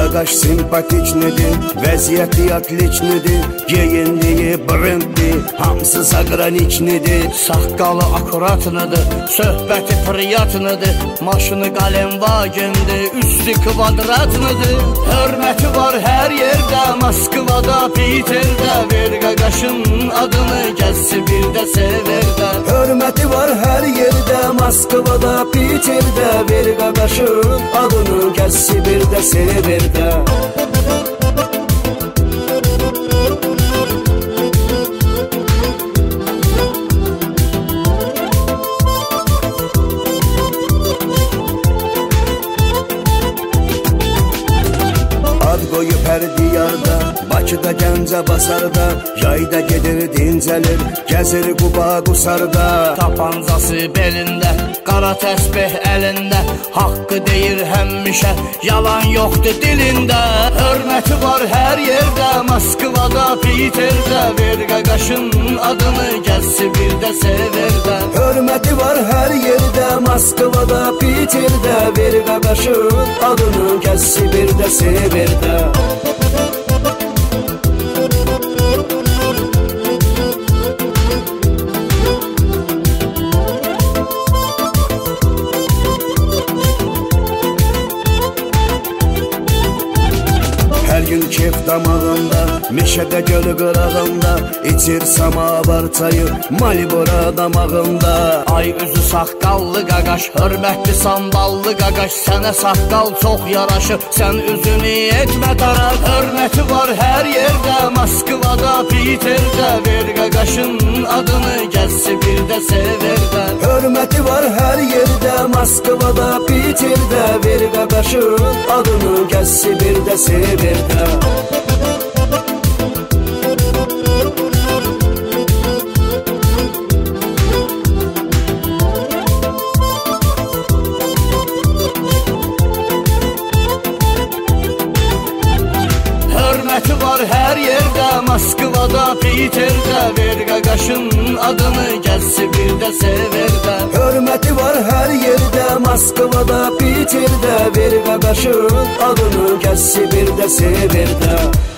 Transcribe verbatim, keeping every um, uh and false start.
qaqaş simpatiknidir, vəziyyəti atliçnidir, geyinliyi brenddir, hamısı zagraniçnidir. Saqqalı akuratnidir, söhbəti priyatnidir, maşını qalem vagendir, üstü kvadratnidir. Hörməti var hər yerdə, Moskvada, Piterdə, ver qaqaşın adını, gəlsi bir də severdə. Hörməti var hər yerdə, Moskvada, Piterdə, ver qaqaşın adını, gəlsi bir də severdə. Ad qoyub hər diyarda, Bakıda, Gəncə, Basarda, yayda gedir, dincəlir, gəzir Quba, Qusarda. Tapancası belində, qara təsbih əlində, haqqı deyir həmişə, yalan yoxdur dilində. Hörməti var hər yerdə, Moskvada, Piterdə, ver qaqaşın adını, gəlsi bir də severdə. Hörməti var hər yerdə, Moskvada, Piterdə, ver qaqaşın adını, gəlsi bir də severdə. Hər gün kef damağında, meşədə gölü qırağında, içir samavar çayı, Malibora damağında. Ay üzü saqqallı qaqaş, hörmətli samballı qaqaş, sənə saqqal çox yaraşır, sən üzünü etmə darar. Hörməti var hər yerdə, Moskvada, Piterdə, ver qaqaşın adını, gəlsi bir də severdə. Hörməti var hər yerdə, Moskvada, Piterdə, ver qaqaşın adını, gəlsi bir də severdə. Hörməti var hər yerdə, Moskvada, Piterdə, ver qaqaşın adını, gəlsi bir də severdə. Hörməti var hər yerdə, Moskvada, Piterdə, ver qaqaşın adını, gəlsi bir də severdə.